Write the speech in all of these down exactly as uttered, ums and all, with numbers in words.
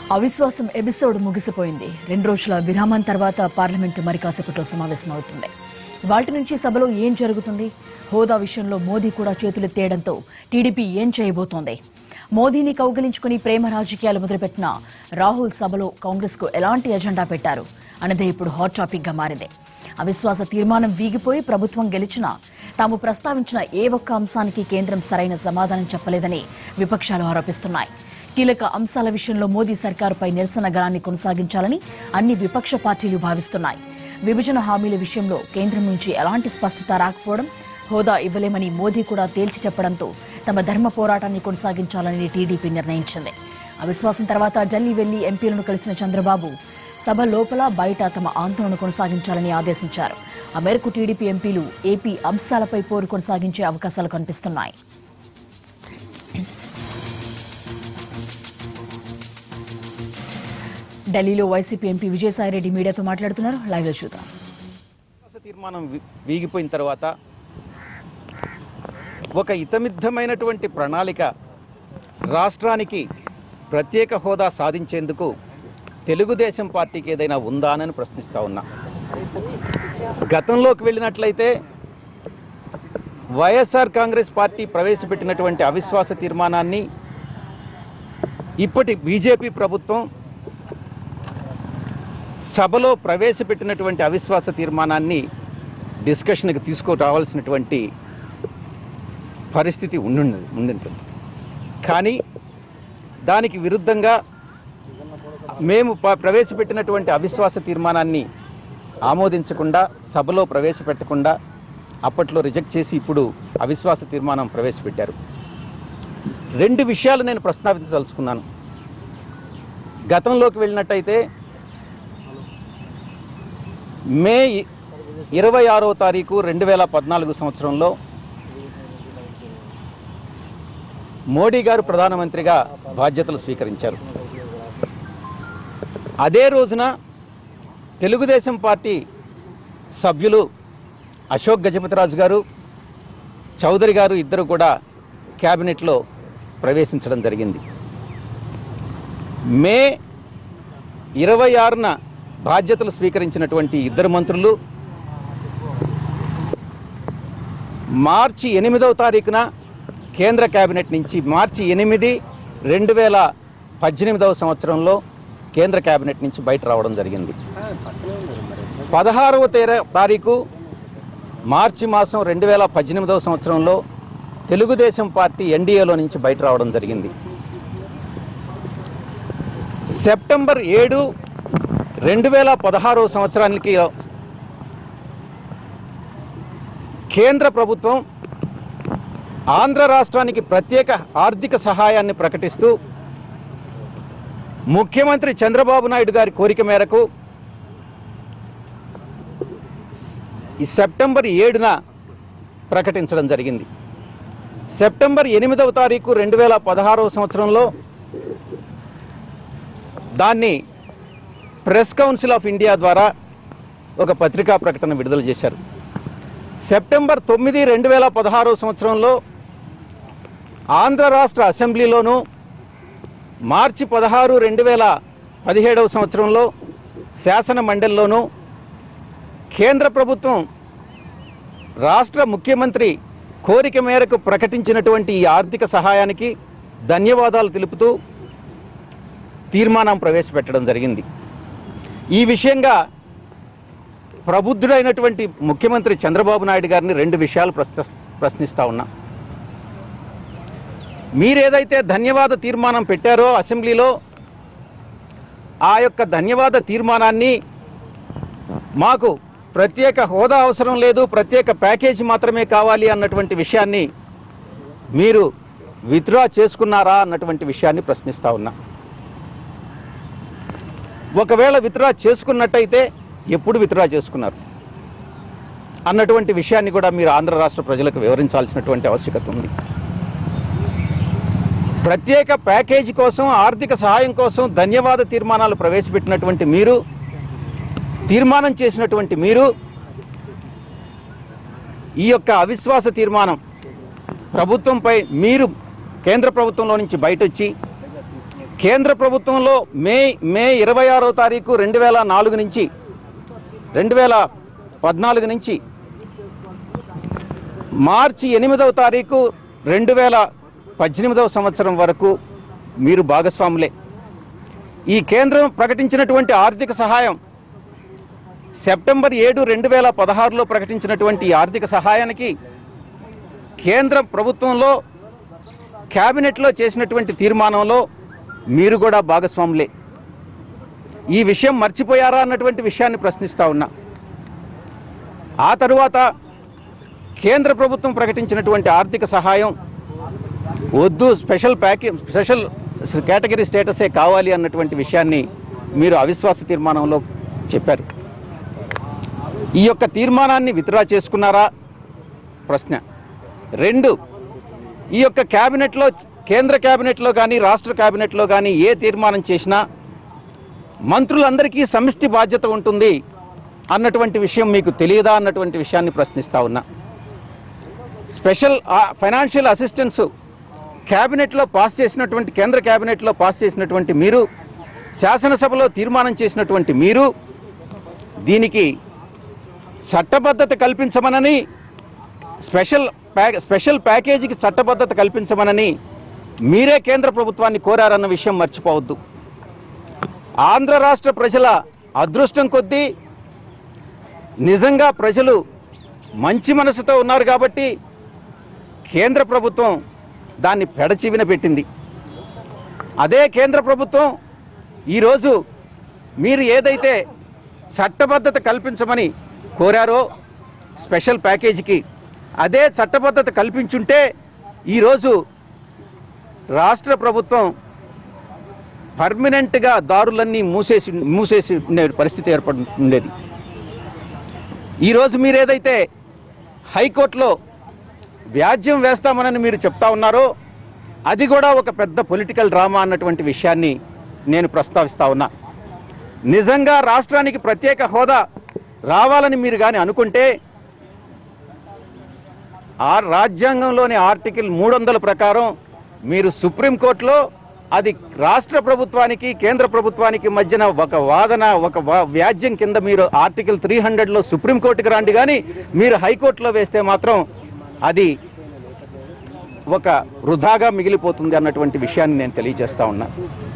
అవిశ్వాసం ఎపిసోడ్ ముగిసిపోయింది. రెండు రోజుల విరామం తర్వాత పార్లమెంటు మరి కాసేపట్లో సమావేశమవుతుంది. వాటి నుంచి సభలో ఏం జరుగుతుంది? హోదా విషయంలో మోదీ కూడా చేతులెత్తేయడంతో టీడీపీ ఏం చేయబోతోంది? మోదీని కౌగిలించుకుని ప్రేమ రాజకీయాలు మొదలుపెట్టిన రాహుల్ సభలో కాంగ్రెస్కు ఎలాంటి ఎజెండా పెట్టారు అన్నదే ఇప్పుడు హాట్ టాపిక్ గా మారింది. అవిశ్వాస తీర్మానం వీగిపోయి ప్రభుత్వం గెలిచినా తాము ప్రస్తావించిన ఏ ఒక్క అంశానికి కేంద్రం సరైన సమాధానం చెప్పలేదని విపక్షాలు ఆరోపిస్తున్నాయి. కీలక అంశాల విషయంలో మోదీ సర్కారుపై నిరసన గళాన్ని కొనసాగించాలని అన్ని విపక్ష పార్టీలు భావిస్తున్నాయి. విభజన హామీల విషయంలో కేంద్రం నుంచి ఎలాంటి స్పష్టత రాకపోవడం, హోదా ఇవ్వలేమని మోదీ కూడా తేల్చి చెప్పడంతో తమ ధర్మ పోరాటాన్ని కొనసాగించాలని టీడీపీ నిర్ణయించింది. అవిశ్వాసం తర్వాత ఢిల్లీ వెళ్లి ఎంపీలను కలిసిన చంద్రబాబు సభ లోపల బయట తమ ఆందోళన కొనసాగించాలని ఆదేశించారు. ఆ మేరకు టీడీపీ ఎంపీలు ఏపీ అంశాలపై పోరు కొనసాగించే అవకాశాలు కనిపిస్తున్నాయి. ఢిల్లీలో వైసీపీ ఎంపీ విజయ సాయి రెడ్డి మీడియాతో మాట్లాడుతున్నారు. లైవ్ లో చూద్దాం. తీర్మానం వీగిపోయిన తర్వాత ఒక ఇతమిద్దమైనటువంటి ప్రణాళిక రాష్ట్రానికి ప్రత్యేక హోదా సాధించేందుకు తెలుగుదేశం పార్టీకి ఏదైనా ఉందా అని ప్రశ్నిస్తా ఉన్నా. గతంలోకి వెళ్ళినట్లయితే వైఎస్ఆర్ కాంగ్రెస్ పార్టీ ప్రవేశపెట్టినటువంటి అవిశ్వాస తీర్మానాన్ని ఇప్పటి బీజేపీ ప్రభుత్వం సభలో ప్రవేశపెట్టినటువంటి అవిశ్వాస తీర్మానాన్ని డిస్కషన్కి తీసుకురావాల్సినటువంటి పరిస్థితి ఉండి ఉండింటుంది. కానీ దానికి విరుద్ధంగా మేము ప్రవేశపెట్టినటువంటి అవిశ్వాస తీర్మానాన్ని ఆమోదించకుండా సభలో ప్రవేశపెట్టకుండా అప్పట్లో రిజెక్ట్ చేసి ఇప్పుడు అవిశ్వాస తీర్మానం ప్రవేశపెట్టారు. రెండు విషయాలు నేను ప్రస్తావించదలుచుకున్నాను. గతంలోకి వెళ్ళినట్టయితే మే ఇరవై ఆరో తారీఖు రెండు వేల పద్నాలుగు సంవత్సరంలో మోడీ గారు ప్రధానమంత్రిగా బాధ్యతలు స్వీకరించారు. అదే రోజున తెలుగుదేశం పార్టీ సభ్యులు అశోక్ గజపతిరాజు గారు, చౌదరి గారు ఇద్దరు కూడా క్యాబినెట్లో ప్రవేశించడం జరిగింది. మే ఇరవై ఆరున బాధ్యతలు స్వీకరించినటువంటి ఇద్దరు మంత్రులు మార్చి ఎనిమిదవ తారీఖున కేంద్ర కేబినెట్ నుంచి మార్చి ఎనిమిది రెండు వేల పద్దెనిమిదవ సంవత్సరంలో కేంద్ర కేబినెట్ నుంచి బయట రావడం జరిగింది. పదహారవ తారీఖు మార్చి మాసం రెండు వేల పద్దెనిమిదవ సంవత్సరంలో తెలుగుదేశం పార్టీ ఎన్డీఏలో నుంచి బయట రావడం జరిగింది. సెప్టెంబర్ ఏడు రెండు వేల పదహారవ సంవత్సరానికి కేంద్ర ప్రభుత్వం ఆంధ్ర రాష్ట్రానికి ప్రత్యేక ఆర్థిక సహాయాన్ని ప్రకటిస్తూ ముఖ్యమంత్రి చంద్రబాబు నాయుడు గారి కోరిక మేరకు ఈ సెప్టెంబర్ ఏడున ప్రకటించడం జరిగింది. సెప్టెంబర్ ఎనిమిదవ తారీఖు రెండు వేల పదహారవ సంవత్సరంలో దాన్ని ప్రెస్ కౌన్సిల్ ఆఫ్ ఇండియా ద్వారా ఒక పత్రికా ప్రకటన విడుదల చేశారు. సెప్టెంబర్ తొమ్మిది రెండు వేల పదహారవ సంవత్సరంలో ఆంధ్ర రాష్ట్ర అసెంబ్లీలోనూ, మార్చి పదహారు రెండు వేల పదిహేడవ సంవత్సరంలో శాసన మండలిలోనూ కేంద్ర ప్రభుత్వం రాష్ట్ర ముఖ్యమంత్రి కోరిక మేరకు ప్రకటించినటువంటి ఈ ఆర్థిక సహాయానికి ధన్యవాదాలు తెలుపుతూ తీర్మానం ప్రవేశపెట్టడం జరిగింది. ఈ విషయంగా ప్రబుద్ధుడైనటువంటి ముఖ్యమంత్రి చంద్రబాబు నాయుడు గారిని రెండు విషయాలు ప్రశ్నిస్తా ఉన్నా. మీరేదైతే ధన్యవాద తీర్మానం పెట్టారో అసెంబ్లీలో, ఆ యొక్క ధన్యవాద తీర్మానాన్ని మాకు ప్రత్యేక హోదా అవసరం లేదు, ప్రత్యేక ప్యాకేజీ మాత్రమే కావాలి అన్నటువంటి విషయాన్ని మీరు విత్డ్రా చేసుకున్నారా అన్నటువంటి విషయాన్ని ప్రశ్నిస్తా ఉన్నా. ఒకవేళ విత్డ్రా చేసుకున్నట్టయితే ఎప్పుడు విత్డ్రా చేసుకున్నారు అన్నటువంటి విషయాన్ని కూడా మీరు ఆంధ్ర రాష్ట్ర ప్రజలకు వివరించాల్సినటువంటి ఆవశ్యకత ఉంది. ప్రత్యేక ప్యాకేజీ కోసం, ఆర్థిక సహాయం కోసం ధన్యవాద తీర్మానాలు ప్రవేశపెట్టినటువంటి మీరు, తీర్మానం చేసినటువంటి మీరు ఈ యొక్క అవిశ్వాస తీర్మానం ప్రభుత్వంపై మీరు కేంద్ర ప్రభుత్వంలో నుంచి బయటొచ్చి కేంద్ర ప్రభుత్వంలో మే మే ఇరవై ఆరో తారీఖు రెండు వేల నాలుగు నుంచి రెండు వేల పద్నాలుగు నుంచి మార్చి ఎనిమిదవ తారీఖు రెండు వేల పద్దెనిమిదవ సంవత్సరం వరకు మీరు భాగస్వాములే. ఈ కేంద్రం ప్రకటించినటువంటి ఆర్థిక సహాయం సెప్టెంబర్ ఏడు రెండు వేల పదహారులో ప్రకటించినటువంటి ఆర్థిక సహాయానికి కేంద్ర ప్రభుత్వంలో క్యాబినెట్లో చేసినటువంటి తీర్మానంలో మీరు కూడా భాగస్వాములే. ఈ విషయం మర్చిపోయారా అన్నటువంటి విషయాన్ని ప్రశ్నిస్తా ఉన్నా. ఆ తరువాత కేంద్ర ప్రభుత్వం ప్రకటించినటువంటి ఆర్థిక సహాయం వద్దు, స్పెషల్ ప్యాకేజ్ స్పెషల్ కేటగిరీ స్టేటసే కావాలి అన్నటువంటి విషయాన్ని మీరు అవిశ్వాస తీర్మానంలో చెప్పారు. ఈ యొక్క తీర్మానాన్ని విత్డ్రా చేసుకున్నారా ప్రశ్న. రెండు, ఈ యొక్క క్యాబినెట్లో కేంద్ర క్యాబినెట్లో కానీ రాష్ట్ర క్యాబినెట్లో కానీ ఏ తీర్మానం చేసినా మంత్రులందరికీ సమిష్టి బాధ్యత ఉంటుంది అన్నటువంటి విషయం మీకు తెలియదా అన్నటువంటి విషయాన్ని ప్రశ్నిస్తా ఉన్నా. స్పెషల్ ఫైనాన్షియల్ అసిస్టెన్స్ క్యాబినెట్లో పాస్ చేసినటువంటి కేంద్ర క్యాబినెట్లో పాస్ చేసినటువంటి మీరు, శాసనసభలో తీర్మానం చేసినటువంటి మీరు దీనికి చట్టబద్ధత కల్పించమనని, స్పెషల్ ప్యా స్పెషల్ ప్యాకేజీకి చట్టబద్ధత కల్పించమనని మీరే కేంద్ర ప్రభుత్వాన్ని కోరారన్న విషయం మర్చిపోవద్దు. ఆంధ్ర రాష్ట్ర ప్రజల అదృష్టం కొద్దీ నిజంగా ప్రజలు మంచి మనసుతో ఉన్నారు కాబట్టి కేంద్ర ప్రభుత్వం దాన్ని పెడచివిన పెట్టింది. అదే కేంద్ర ప్రభుత్వం ఈరోజు మీరు ఏదైతే చట్టబద్ధత కల్పించమని కోరారో స్పెషల్ ప్యాకేజీకి, అదే చట్టబద్ధత కల్పించుంటే ఈరోజు రాష్ట్ర ప్రభుత్వం పర్మనెంట్గా దారులన్నీ మూసేసి మూసేసి ఉండే పరిస్థితి ఏర్పడి ఉండేది. ఈరోజు మీరు ఏదైతే హైకోర్టులో వ్యాజ్యం వేస్తామనని మీరు చెప్తా ఉన్నారో అది కూడా ఒక పెద్ద పొలిటికల్ డ్రామా అన్నటువంటి విషయాన్ని నేను ప్రస్తావిస్తా ఉన్నా. నిజంగా రాష్ట్రానికి ప్రత్యేక హోదా రావాలని మీరు కానీ అనుకుంటే ఆ రాజ్యాంగంలోని ఆర్టికల్ మూడు వందల ప్రకారం మీరు సుప్రీంకోర్టులో అది రాష్ట్ర ప్రభుత్వానికి కేంద్ర ప్రభుత్వానికి మధ్యన ఒక వాదన, ఒక వ్యాజ్యం కింద మీరు ఆర్టికల్ త్రీ హండ్రెడ్లో సుప్రీంకోర్టుకి రండి, కానీ మీరు హైకోర్టులో వేస్తే మాత్రం అది ఒక వృధాగా మిగిలిపోతుంది అన్నటువంటి విషయాన్ని నేను తెలియజేస్తా ఉన్నా.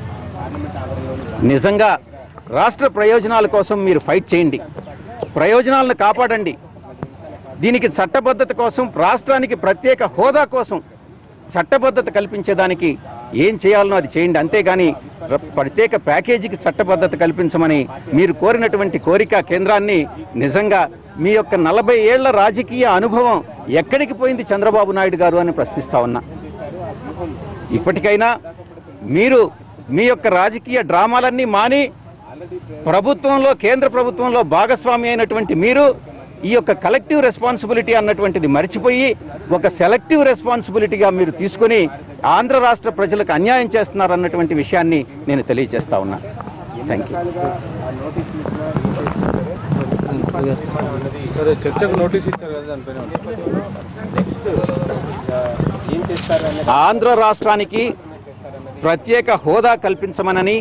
నిజంగా రాష్ట్ర ప్రయోజనాల కోసం మీరు ఫైట్ చేయండి, ప్రయోజనాలను కాపాడండి. దీనికి చట్టబద్ధత కోసం, రాష్ట్రానికి ప్రత్యేక హోదా కోసం చట్టబద్ధత కల్పించేదానికి ఏం చేయాలనో అది చేయండి. అంతేగాని ప్రత్యేక ప్యాకేజీకి చట్టబద్ధత కల్పించమని మీరు కోరినటువంటి కోరిక కేంద్రాన్ని నిజంగా మీ యొక్క నలభై ఏళ్ల రాజకీయ అనుభవం ఎక్కడికి పోయింది చంద్రబాబు నాయుడు గారు అని ప్రశ్నిస్తా ఉన్నా. ఇప్పటికైనా మీరు మీ యొక్క రాజకీయ డ్రామాలన్నీ మాని ప్రభుత్వంలో, కేంద్ర ప్రభుత్వంలో భాగస్వామి అయినటువంటి మీరు ఈ యొక్క కలెక్టివ్ రెస్పాన్సిబిలిటీ అన్నటువంటిది మర్చిపోయి ఒక సెలెక్టివ్ రెస్పాన్సిబిలిటీగా మీరు తీసుకొని ఆంధ్ర రాష్ట్ర ప్రజలకు అన్యాయం చేస్తున్నారు అన్నటువంటి విషయాన్ని నేను తెలియజేస్తా ఉన్నా. Thank you. ఆంధ్ర రాష్ట్రానికి ప్రత్యేక హోదా కల్పించమనని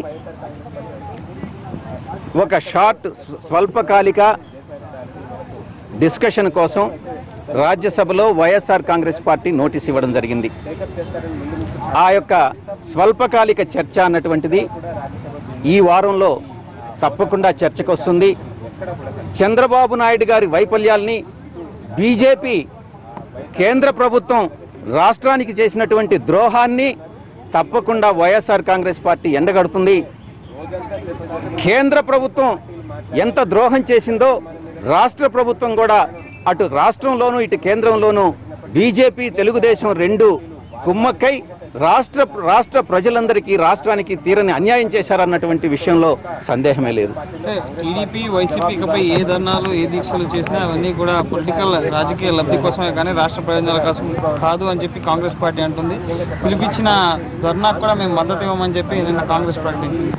ఒక షార్ట్ స్వల్పకాలిక డిస్కషన్ కోసం రాజ్యసభలో వైఎస్ఆర్ కాంగ్రెస్ పార్టీ నోటీస్ ఇవ్వడం జరిగింది. ఆ యొక్క స్వల్పకాలిక చర్చ అన్నటువంటిది ఈ వారంలో తప్పకుండా చర్చకు వస్తుంది. చంద్రబాబు నాయుడు గారి వైఫల్యాల్ని, బీజేపీ కేంద్ర ప్రభుత్వం రాష్ట్రానికి చేసినటువంటి ద్రోహాన్ని తప్పకుండా వైఎస్ఆర్ కాంగ్రెస్ పార్టీ ఎండగడుతుంది. కేంద్ర ప్రభుత్వం ఎంత ద్రోహం చేసిందో రాష్ట్ర ప్రభుత్వం కూడా అటు రాష్ట్రంలోనూ ఇటు కేంద్రంలోనూ బీజేపీ తెలుగుదేశం రెండు కుమ్మక్కై రాష్ట్ర రాష్ట్ర ప్రజలందరికీ, రాష్ట్రానికి తీరని అన్యాయం చేశారన్నటువంటి విషయంలో సందేహమే లేదు. టీడీపీ వైసీపీపై ఏ ధర్నాలు, ఏ దీక్షలు చేసినా అవన్నీ కూడా పొలిటికల్ రాజకీయ లబ్ధి కోసమే కానీ రాష్ట్ర ప్రయోజనాల కోసం కాదు అని చెప్పి కాంగ్రెస్ పార్టీ అంటుంది. పిలిపించిన ధర్నాకు కూడా మేము మద్దతు ఇవ్వమని చెప్పి నిన్న కాంగ్రెస్ ప్రకటించింది.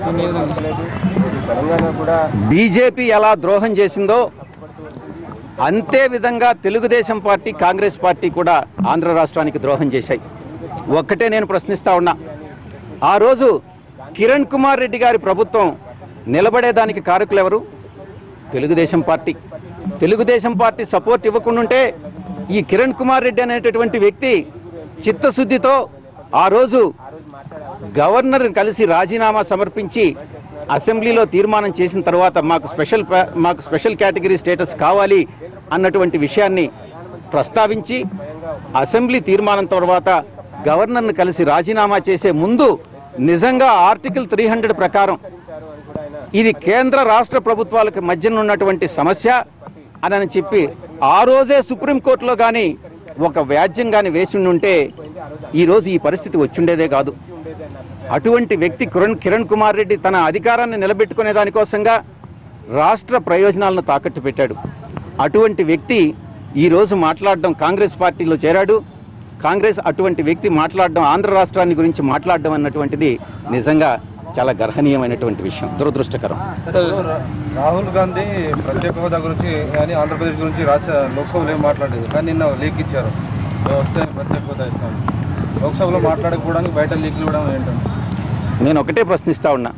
బీజేపీ ఎలా ద్రోహం చేసిందో అంతే విధంగా తెలుగుదేశం పార్టీ, కాంగ్రెస్ పార్టీ కూడా ఆంధ్ర రాష్ట్రానికి ద్రోహం చేశాయి. ఒక్కటే నేను ప్రశ్నిస్తా ఉన్నా, ఆ రోజు కిరణ్ కుమార్ రెడ్డి గారి ప్రభుత్వం నిలబడేదానికి కారకులు ఎవరు? Telugu Desam party. Telugu Desam party support ఇవ్వకుండా ఈ కిరణ్ కుమార్ రెడ్డి అనేటటువంటి వ్యక్తి చిత్తశుద్ధితో ఆ రోజు గవర్నర్ కలిసి రాజీనామా సమర్పించి అసెంబ్లీలో తీర్మానం చేసిన తర్వాత మాకు స్పెషల్ మాకు స్పెషల్ కేటగిరీ స్టేటస్ కావాలి అన్నటువంటి విషయాన్ని ప్రస్తావించి అసెంబ్లీ తీర్మానం తర్వాత గవర్నర్ను కలిసి రాజీనామా చేసే ముందు నిజంగా ఆర్టికల్ త్రీ హండ్రెడ్ ప్రకారం ఇది కేంద్ర రాష్ట్ర ప్రభుత్వాలకు మధ్యన ఉన్నటువంటి సమస్య అని చెప్పి ఆ రోజే సుప్రీంకోర్టులో కానీ ఒక వ్యాజ్యం కానీ వేసి ఉంటే ఈరోజు ఈ పరిస్థితి వచ్చిండేదే కాదు. అటువంటి వ్యక్తి కిరణ్ కిరణ్ కుమార్ రెడ్డి తన అధికారాన్ని నిలబెట్టుకునే దానికోసంగా రాష్ట్ర ప్రయోజనాలను తాకట్టు పెట్టాడు. అటువంటి వ్యక్తి ఈరోజు మాట్లాడడం, కాంగ్రెస్ పార్టీలో చేరాడు. కాంగ్రెస్ అటువంటి వ్యక్తి మాట్లాడడం, ఆంధ్ర రాష్ట్రాన్ని గురించి మాట్లాడడం అన్నటువంటిది నిజంగా చాలా గర్హనీయమైనటువంటి విషయం, దురదృష్టకరం. రాహుల్ గాంధీ ప్రత్యేక హోదా గురించి కానీ ఆంధ్రప్రదేశ్ గురించి రాష్ట్ర లోక్సభలో ఏం మాట్లాడలేదు, కానీ నిన్న లీక్ ఇచ్చారు, వస్తే ప్రత్యేక హోదా ఇస్తాను. లోక్సభలో మాట్లాడకపోవడానికి బయట లీక్లు ఇవ్వడం ఏంటంటే నేను ఒకటే ప్రశ్నిస్తా ఉన్నా,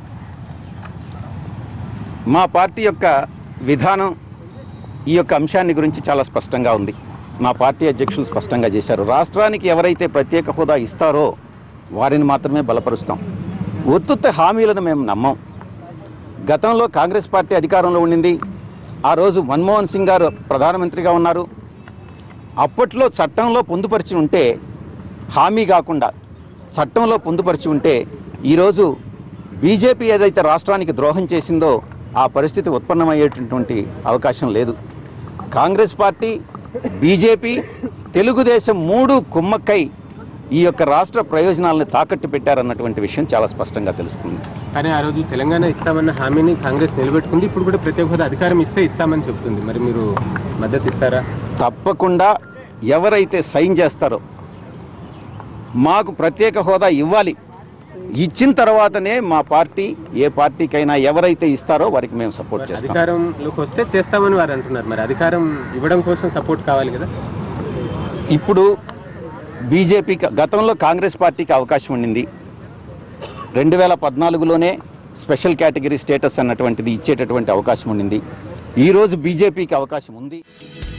మా పార్టీ యొక్క విధానం ఈ యొక్క అంశాన్ని గురించి చాలా స్పష్టంగా ఉంది. మా పార్టీ అధ్యక్షులు స్పష్టంగా చేశారు. రాష్ట్రానికి ఎవరైతే ప్రత్యేక హోదా ఇస్తారో వారిని మాత్రమే బలపరుస్తాం. ఒత్తుత్త హామీలను మేము నమ్మం. గతంలో కాంగ్రెస్ పార్టీ అధికారంలో ఉండింది. ఆ రోజు మన్మోహన్ సింగ్ గారు ప్రధానమంత్రిగా ఉన్నారు. అప్పట్లో చట్టంలో పొందుపరిచి ఉంటే, హామీ కాకుండా చట్టంలో పొందుపరిచి ఉంటే ఈరోజు బీజేపీ ఏదైతే రాష్ట్రానికి ద్రోహం చేసిందో ఆ పరిస్థితి ఉత్పన్నమయ్యేటటువంటి అవకాశం లేదు. కాంగ్రెస్ పార్టీ, బీజేపీ, తెలుగుదేశం మూడు కుమ్మక్కై ఈ యొక్క రాష్ట్ర ప్రయోజనాలను తాకట్టు పెట్టారన్నటువంటి విషయం చాలా స్పష్టంగా తెలుస్తుంది. కానీ ఆ రోజు తెలంగాణ ఇస్తామన్న హామీని కాంగ్రెస్ నిలబెట్టుకుంది. ఇప్పుడు కూడా ప్రత్యేక హోదా అధికారం ఇస్తే ఇస్తామని చెప్తుంది. మరి మీరు మద్దతు ఇస్తారా? తప్పకుండా. ఎవరైతే సైన్ చేస్తారో మాకు ప్రత్యేక హోదా ఇవ్వాలి, ఇచ్చిన తర్వాతనే మా పార్టీ ఏ పార్టీకైనా ఎవరైతే ఇస్తారో వారికి మేము సపోర్ట్ చేస్తాం. అధికారంలోకి వస్తే చేస్తామని వారు అంటున్నారు. మరి అధికారం ఇవ్వడం కోసం సపోర్ట్ కావాలి కదా. ఇప్పుడు బీజేపీ గతంలో కాంగ్రెస్ పార్టీకి అవకాశం ఉండింది. రెండు వేల పద్నాలుగులోనే స్పెషల్ కేటగిరీ స్టేటస్ అన్నటువంటిది ఇచ్చేటటువంటి అవకాశం ఉండింది. ఈరోజు బీజేపీకి అవకాశం ఉంది.